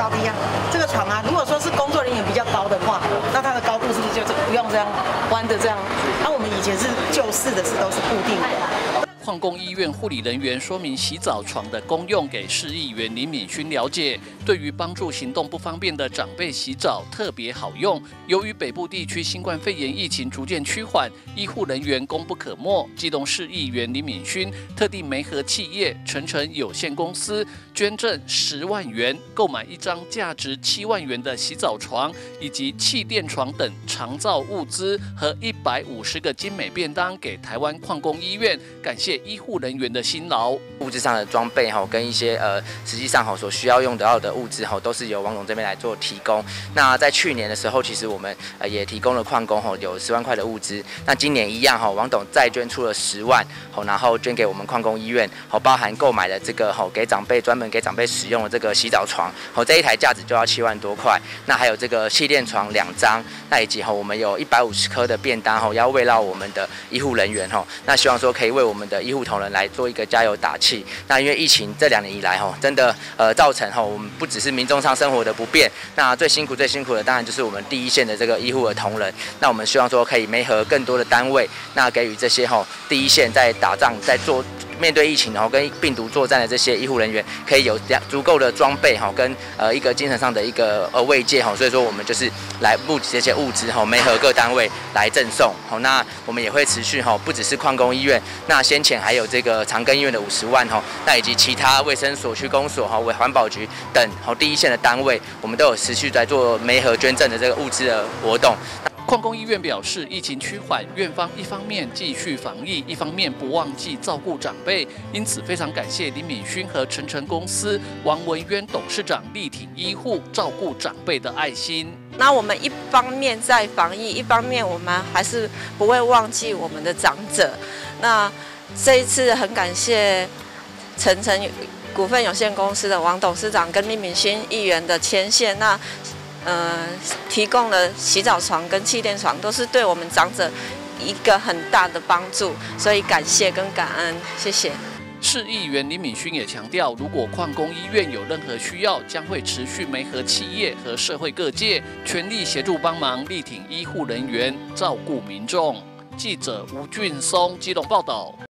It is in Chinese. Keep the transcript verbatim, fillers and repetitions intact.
高低啊。这个床啊，如果说是工作人员比较高的话，那它的高度是不是就不用这样弯的这样？那、啊、我们以前是旧式的是都是固定的。 矿工医院护理人员说明洗澡床的功用给市议员林敏勋了解，对于帮助行动不方便的长辈洗澡特别好用。由于北部地区新冠肺炎疫情逐渐趋缓，医护人员功不可没。基隆市议员林敏勋特地媒合企业晨晨有限公司捐赠十万元，购买一张价值七万元的洗澡床以及气垫床等长照物资和一百五十个精美便当给台湾矿工医院，感谢 医护人员的辛劳， 物质上的装备哈，跟一些呃实际上哈所需要用得到的物资哈，都是由王总这边来做提供。那在去年的时候，其实我们呃也提供了矿工哈有十万块的物资。那今年一样哈，王董再捐出了十万，好，然后捐给我们矿工医院，好，包含购买了这个哈给长辈专门给长辈使用的这个洗澡床，好，这一台价值就要七万多块。那还有这个气垫床两张，那以及哈我们有一百五十颗的便当哈，要慰劳我们的医护人员哈。那希望说可以为我们的医护同仁来做一个加油打气。那因为疫情这两年以来哈，真的呃造成哈我们不只是民众上生活的不便，那最辛苦最辛苦的当然就是我们第一线的这个医护的同仁。那我们希望说可以媒合更多的单位，那给予这些哈第一线在打仗在做。 面对疫情，然后跟病毒作战的这些医护人员，可以有足够的装备哈，跟呃一个精神上的一个呃慰藉哈，所以说我们就是来募集这些物资哈，媒合各单位来赠送。好，那我们也会持续哈，不只是矿工医院，那先前还有这个长庚医院的五十万哈，那以及其他卫生所、区公所哈、为环保局等好第一线的单位，我们都有持续在做媒合捐赠的这个物资的活动。 矿工医院表示，疫情趋缓，院方一方面继续防疫，一方面不忘记照顾长辈，因此非常感谢林敏勋和晨晨公司王文渊董事长力挺医护、照顾长辈的爱心。 那我们一方面在防疫，一方面我们还是不会忘记我们的长者。那这一次很感谢晨晨股份有限公司的王董事长跟林敏勋议员的牵线。那 呃，提供了洗澡床跟气垫床，都是对我们长者一个很大的帮助，所以感谢跟感恩，谢谢。 市议员林敏勋也强调，如果矿工医院有任何需要，将会持续媒合企业和社会各界，全力协助帮忙，力挺医护人员，照顾民众。记者吴俊松基隆报道。